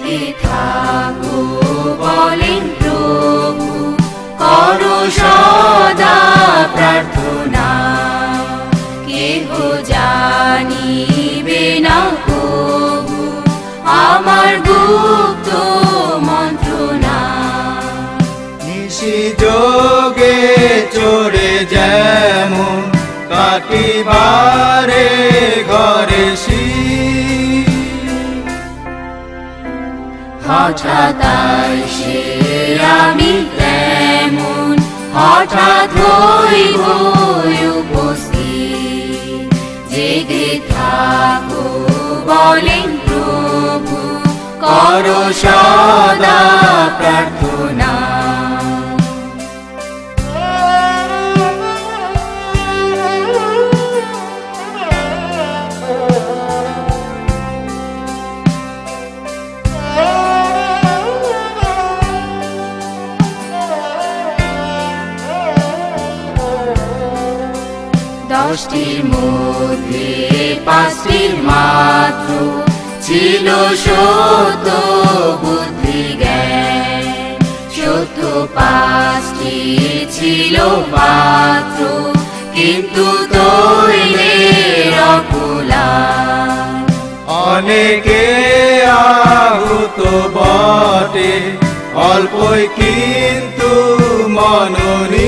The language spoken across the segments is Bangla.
জেগে থাকো বলেন প্রভু, করো সদা প্রার্থনা। কেহ জানিবে না প্রভু আমার গুপ্ত মন্ত্রণা। নিশি যোগে চড়ে যেমন কাটিবারে ঘরে হঠাৎ আইসে আমি তেমন, হঠাৎ হইব উপস্থিত। জেগে থাকো বলেন প্রভু, করো সদা প্রার্থনা। দশটির মধ্যে পাঁচটির মাত্র ছিল সত্য বুদ্ধি জ্ঞান, সত্য পাঁচটি ছিল মাত্র, কিন্তু তৈলের অকুলান। অনেকে আহুত বটে অল্পই কিন্তু মননি,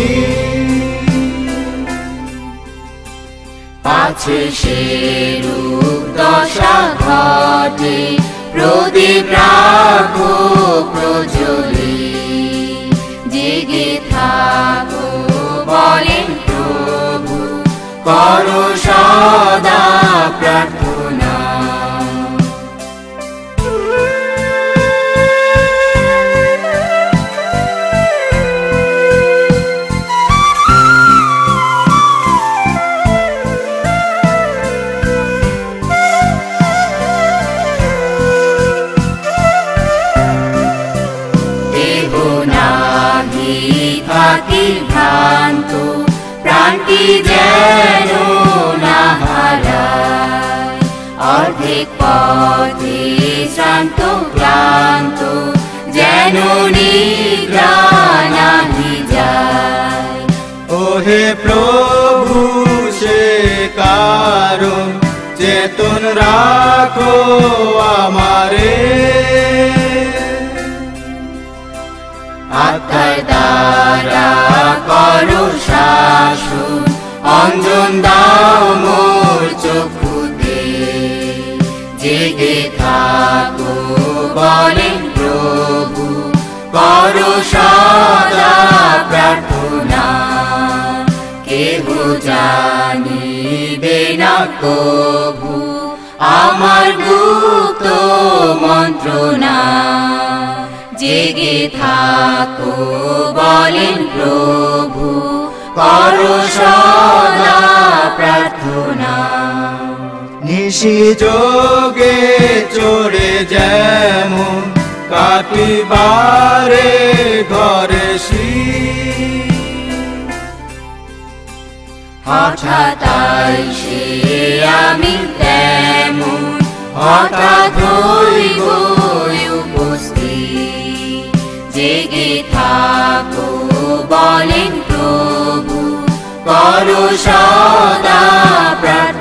পাছে সেরূপ দশা ঘটে প্রদীপ রাখো প্রজ্বলি। জেগে থাকো বলেন প্রভু, করো সদা প্রার্থনা। ভ্রান্ত প্রাণটি যেন না হারায়, অর্ধেক পথে শ্রান্ত ক্লান্ত যেন নিদ্রা নাহি যায়। ওহে প্রভু সে কারণ চেতন রাখো আমারে, আত্মার দ্বারা করো শাসন, অঞ্জন দাও মোর চক্ষুতে। জেগে থাকো বলেন প্রভু, করো সদা প্রার্থনা। কেহ জানিবে না কভু আমার গুপ্ত মন্ত্রণা। জেগে থাকো বলেন প্রভু, করো সদা প্রার্থনা। নিশি যোগে চড়ে যেমন কাটিবারে ঘরে হঠাৎ আইসে আমি তেমন, হঠাৎ হইব উপস্থিত। জেগে থাকো বলেন প্রভু, করো সদা প্রার্থনা।